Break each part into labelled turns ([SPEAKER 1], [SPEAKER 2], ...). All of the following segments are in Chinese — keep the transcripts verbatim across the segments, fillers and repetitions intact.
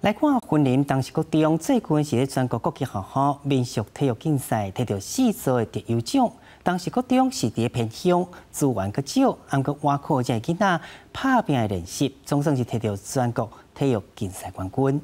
[SPEAKER 1] 来看云林东势国中最近是咧全国各级学校民俗体育竞赛摕到四座的特优奖。东势国中是伫偏乡，资源较少，毋过外口这囡仔拍拼的练习，总算是摕到全国体育竞赛冠军。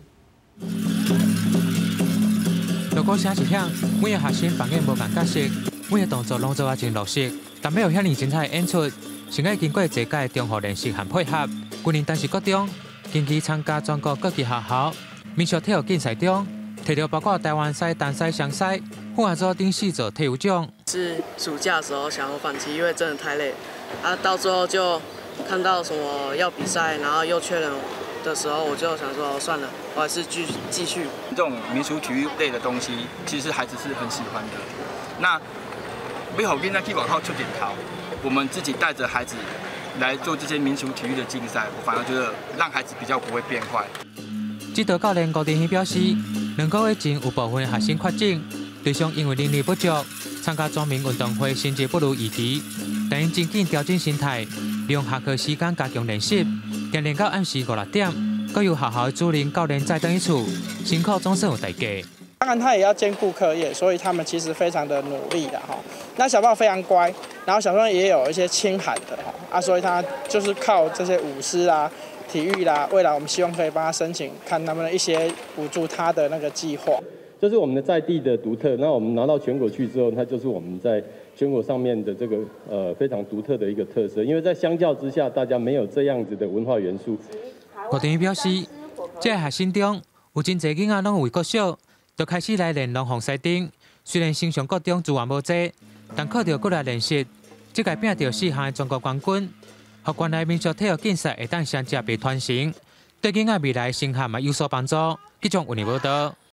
[SPEAKER 2] 如果写一项，每个学生扮演无同角色，每个动作拢做啊真落实，但要有遐尼精彩的演出，先要经过侪届的中学练习和配合。今年东势国中近期参加全国各级学校民俗体育竞赛中，摕到包括台湾赛、单赛、双赛、户外组等四座体育奖。
[SPEAKER 3] 是暑假的时候想要放弃，因为真的太累啊，到最后就看到什么要比赛，然后又确认的时候，我就想说算了，我还是继继续。
[SPEAKER 4] 这种民俗体育类的东西，其实孩子是很喜欢的。那为好跟那去往后出点头，我们自己带着孩子来做这些民俗体育的竞赛，我反而觉得让孩子比较不会变坏。
[SPEAKER 2] 指导教练高定熙表示，两个月前有部分学生确诊，对象因为能力不足，参加全民运动会成绩不如预期，但因真紧调整心态，利用下课时间加强练习，定练到暗时五六点，各由学校的主任教练再等一处，辛苦总算有代价。
[SPEAKER 5] 当然，他也要兼顾课业，所以他们其实非常的努力的哈。那小朋友非常乖，然后小朋友也有一些清寒的哈啊，所以他就是靠这些舞狮啊、体育啦，未来我们希望可以帮他申请，看他们的一些补助他的那个计划。
[SPEAKER 6] 这是我们的在地的独特，那我们拿到全国去之后，它就是我们在全国上面的这个呃非常独特的一个特色，因为在相较之下，大家没有这样子的文化元素。
[SPEAKER 2] 郭定宇表示，这个学生中有真侪囡仔拢为国小。就开始来练龙凤西顶，虽然新上国中资源无济，但靠着过来练习，即届拼到四项的全国冠军，互原来民俗体育竞赛会当相接被传承，对囡仔未来升学嘛有所帮助。记者为你报道。